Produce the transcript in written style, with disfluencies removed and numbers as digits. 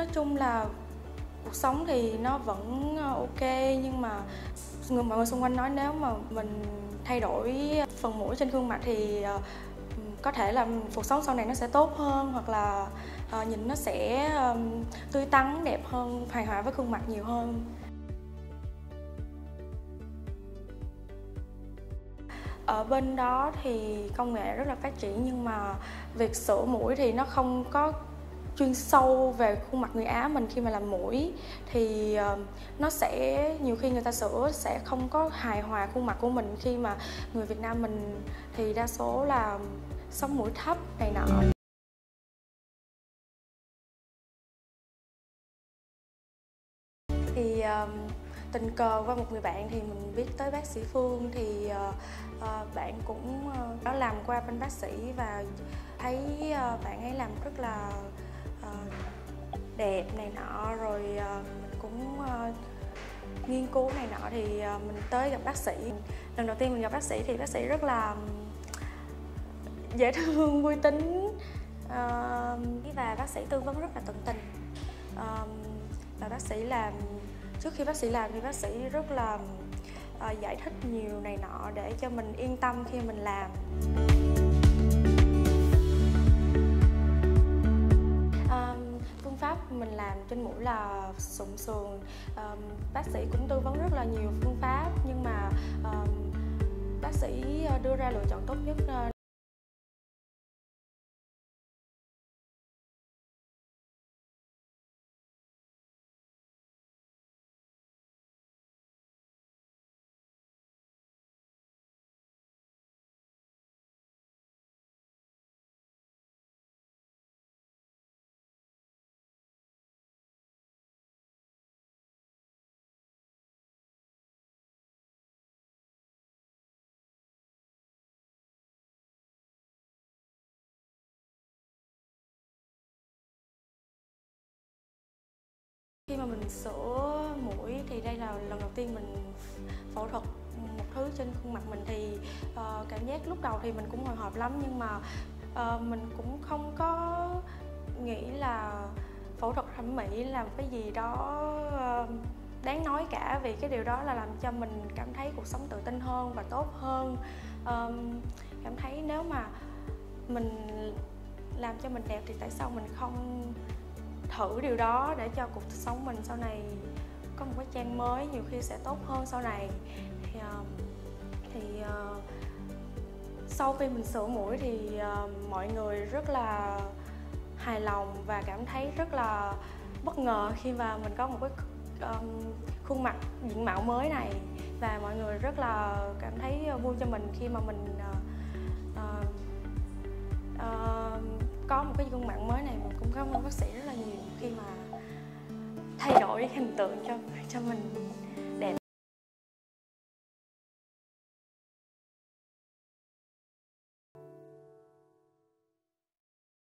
Nói chung là cuộc sống thì nó vẫn ok, nhưng mà mọi người xung quanh nói nếu mà mình thay đổi phần mũi trên gương mặt thì có thể là cuộc sống sau này nó sẽ tốt hơn, hoặc là nhìn nó sẽ tươi tắn, đẹp hơn, hài hòa với gương mặt nhiều hơn. Ở bên đó thì công nghệ rất là phát triển, nhưng mà việc sửa mũi thì nó không có chuyên sâu về khuôn mặt người Á mình. Khi mà làm mũi thì nó sẽ nhiều khi người ta sửa sẽ không có hài hòa khuôn mặt của mình, khi mà người Việt Nam mình thì đa số là sống mũi thấp này nọ. Thì tình cờ qua một người bạn thì mình biết tới bác sĩ Phương, thì bạn cũng có làm qua bên bác sĩ và thấy bạn ấy làm rất là đẹp này nọ, rồi mình cũng nghiên cứu này nọ thì mình tới gặp bác sĩ. Lần đầu tiên mình gặp bác sĩ thì bác sĩ rất là dễ thương, vui tính, và bác sĩ tư vấn rất là tận tình. Và bác sĩ làm, trước khi bác sĩ làm thì bác sĩ rất là giải thích nhiều này nọ để cho mình yên tâm khi mình làm. Phương pháp mình làm trên mũi là sụn sườn. Bác sĩ cũng tư vấn rất là nhiều phương pháp, nhưng mà bác sĩ đưa ra lựa chọn tốt nhất. Khi mà mình sửa mũi thì đây là lần đầu tiên mình phẫu thuật một thứ trên khuôn mặt mình, thì cảm giác lúc đầu thì mình cũng hồi hộp lắm, nhưng mà mình cũng không có nghĩ là phẫu thuật thẩm mỹ là một cái gì đó đáng nói cả, vì cái điều đó là làm cho mình cảm thấy cuộc sống tự tin hơn và tốt hơn. Cảm thấy nếu mà mình làm cho mình đẹp thì tại sao mình không thử điều đó để cho cuộc sống mình sau này có một cái trang mới, nhiều khi sẽ tốt hơn sau này. Thì sau khi mình sửa mũi thì mọi người rất là hài lòng và cảm thấy rất là bất ngờ khi mà mình có một cái khuôn mặt diện mạo mới này, và mọi người rất là cảm thấy vui cho mình khi mà mình có một cái gương mặt mới này. Mình cũng cảm ơn bác sĩ rất là nhiều khi mà thay đổi hình tượng cho mình.